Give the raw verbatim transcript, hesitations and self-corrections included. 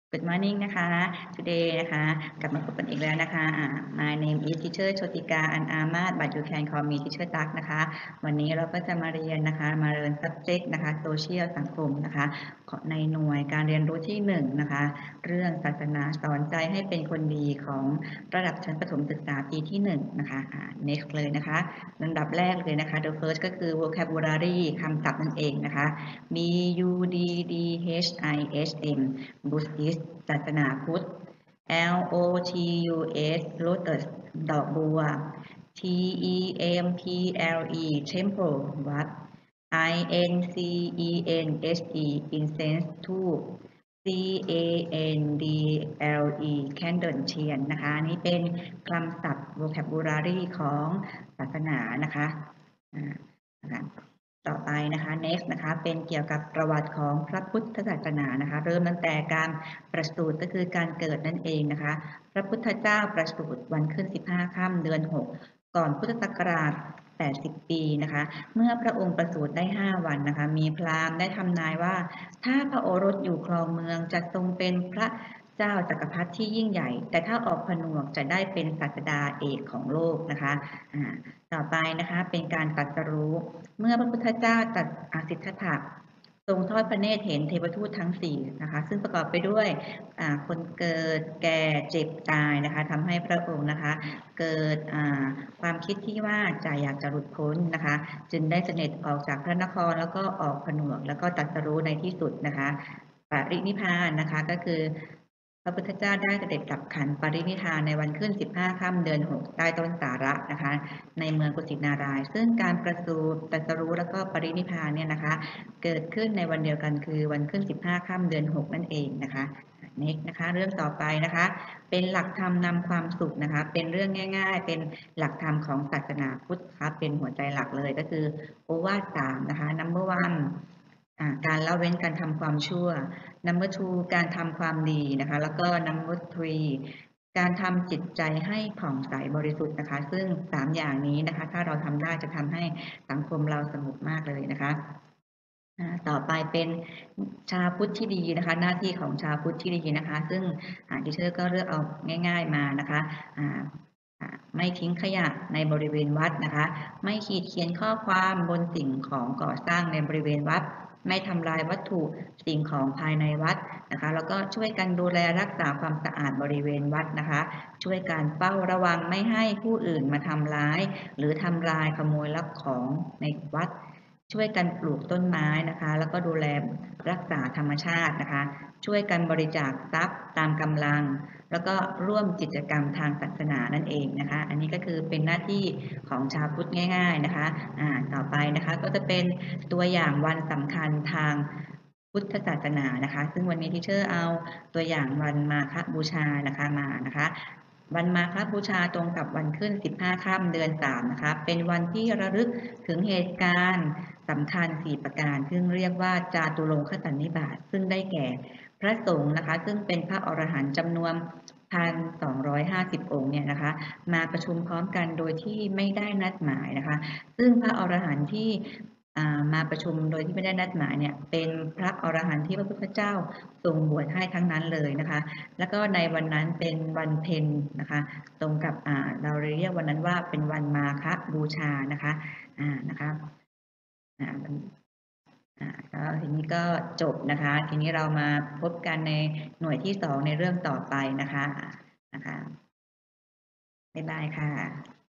Good morning นะคะ Today นะคะกลับมาพบกันอีกแล้วนะคะ My name is Teacher โชติกา อันอามาศ but you can call me Teacher ตั๊กนะคะวันนี้เราก็จะมาเรียนนะคะมาเรียน subject นะคะ Social สังคมนะคะในหน่วยการเรียนรู้ที่หนึ่งนะคะเรื่องศาสนาสอนใจให้เป็นคนดีของระดับชั้นประถมศึกษาปีที่หนึ่งนะคะ next เลยนะคะลำดับแรกเลยนะคะ the first ก็คือ vocabulary คำศัพท์นั่นเองนะคะ B U D D H I S M Buddhist ศาสนาพุทธ L O T U S Lotus ดอกบัว T E M P L E Temple วัด I N C E N S E Incense ธูป C A N D L E Candle เทียนนะคะนี่เป็นคำศัพท์ vocabulary ของศาสนานะคะนะคะต่อไปนะคะ next นะคะเป็นเกี่ยวกับประวัติของพระพุทธศาสนานะคะเริ่มตั้งแต่การประสูติก็คือการเกิดนั่นเองนะคะพระพุทธเจ้าประสูติวันขึ้นสิบห้าค่ำเดือนหกก่อนพุทธศักราชแปดสิบปีนะคะเมื่อพระองค์ประสูติได้ห้าวันนะคะมีพราหมณ์ได้ทำนายว่าถ้าพระโอรสอยู่ครองเมืองจะทรงเป็นพระเจ้าจักรพรรดิที่ยิ่งใหญ่แต่ถ้าออกผนวกจะได้เป็นศาสดาเอกของโลกนะคะอ่าต่อไปนะคะเป็นการตรัสรู้เมื่อพระพุทธเจ้าตรัสอสิทธัตถะทรงทอดพระเนตรเห็นเทวทูตทั้งสี่นะคะซึ่งประกอบไปด้วยคนเกิดแก่เจ็บตายนะคะทำให้พระองค์นะคะเกิดความคิดที่ว่าจะอยากจะหลุดพ้นนะคะจึงได้เสด็จออกจากพระนครแล้วก็ออกผนวกแล้วก็ตรัสรู้ในที่สุดนะคะปรินิพพานนะคะก็คือพระพุทธเจ้าได้เสด็จดับขันปรินิพพานในวันขึ้นสิบห้าค่ำเดือนหกใต้ต้นสาระนะคะในเมืองกุสินารายณ์ซึ่งการประสูติตรัสรู้แล้วก็ปรินิพพานเนี่ยนะคะเกิดขึ้นในวันเดียวกันคือวันขึ้นสิบห้าค่ำเดือนหกนั่นเองนะคะเน็กนะคะเรื่องต่อไปนะคะเป็นหลักธรรมนำความสุขนะคะเป็นเรื่องง่ายๆเป็นหลักธรรมของศาสนาพุทธครับเป็นหัวใจหลักเลยก็คือโอวาทสามนะคะ number oneการละเว้นการทำความชั่ว number two การทำความดีนะคะแล้วก็ number three การทำจิตใจให้ผ่องใสบริสุทธิ์นะคะซึ่งสามอย่างนี้นะคะถ้าเราทำได้จะทำให้สังคมเราสงบมากเลยนะคะต่อไปเป็นชาวพุทธที่ดีนะคะหน้าที่ของชาวพุทธที่ดีนะคะซึ่งดิเชอร์ก็เลือกเอาง่ายๆมานะคะไม่ทิ้งขยะในบริเวณวัดนะคะไม่ขีดเขียนข้อความบนสิ่งของก่อสร้างในบริเวณวัดไม่ทำลายวัตถุสิ่งของภายในวัดนะคะแล้วก็ช่วยกันดูแลรักษาความสะอาดบริเวณวัดนะคะช่วยการเฝ้าระวังไม่ให้ผู้อื่นมาทำร้ายหรือทำลายขโมยลักของในวัดช่วยกันปลูกต้นไม้นะคะแล้วก็ดูแลรักษาธรรมชาตินะคะช่วยกันบริจาคทรัพย์ตามกำลังแล้วก็ร่วมกิจกรรมทางศาสนานั่นเองนะคะอันนี้ก็คือเป็นหน้าที่ของชาวพุทธง่ายๆนะคะอ่าต่อไปนะคะก็จะเป็นตัวอย่างวันสำคัญทางพุทธศาสนานะคะซึ่งวันนี้ที่เชอร์เอาตัวอย่างวันมาฆบูชานะคะมานะคะวันมาฆบูชาตรงกับวันขึ้นสิบห้าค่ำเดือนสามนะคะเป็นวันที่ระลึกถึงเหตุการณ์สำคัญสี่ประการซึ่งเรียกว่าจาตุรงคสันนิบาตซึ่งได้แก่พระสงฆ์นะคะซึ่งเป็นพระอรหันต์จำนวนพันสองร้อยห้าสิบองค์เนี่ยนะคะมาประชุมพร้อมกันโดยที่ไม่ได้นัดหมายนะคะซึ่งพระอรหันต์ที่มาประชุมโดยที่ไม่ได้นัดหมายเนี่ยเป็นพระอรหันต์ที่พระพุทธเจ้าทรงบวชให้ทั้งนั้นเลยนะคะแล้วก็ในวันนั้นเป็นวันเพ็ญนะคะตรงกับเราเรียกวันนั้นว่าเป็นวันมาฆบูชานะคะอ่านะคะอ่าแล้วทีนี้ก็จบนะคะทีนี้เรามาพบกันในหน่วยที่สองในเรื่องต่อไปนะคะนะคะบ๊ายบายค่ะ